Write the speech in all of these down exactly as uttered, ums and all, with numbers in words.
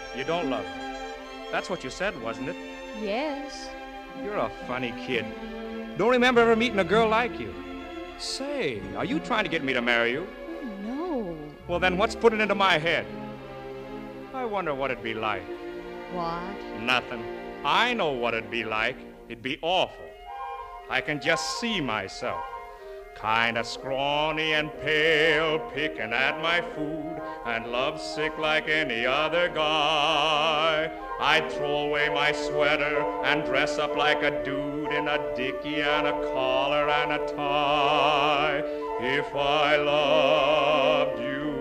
You don't love me. That's what you said, wasn't it? Yes. You're a funny kid. Don't remember ever meeting a girl like you. Say, are you trying to get me to marry you? Oh, no. Well, then what's putting it into my head? I wonder what it'd be like. What? Nothing. I know what it'd be like. It'd be awful. I can just see myself. Kinda scrawny and pale, picking at my food, and lovesick like any other guy. I'd throw away my sweater and dress up like a dude in a dickie and a collar and a tie. If I loved you,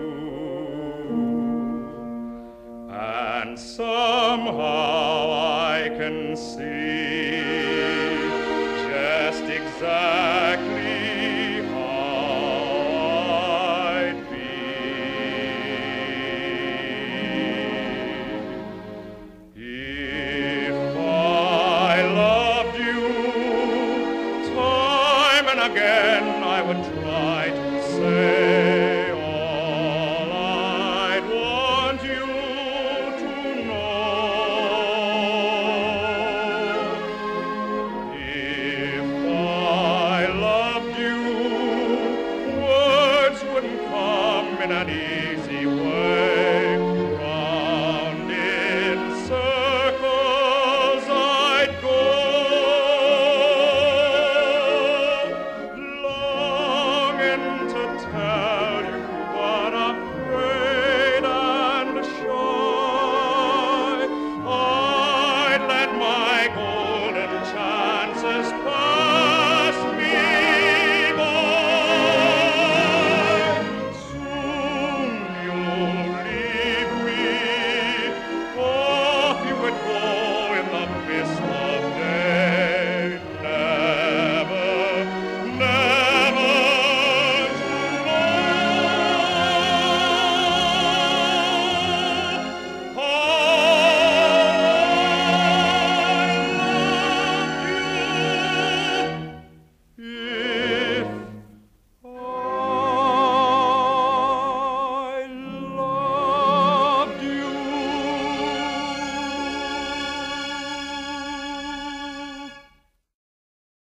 and somehow I can see just exactly again.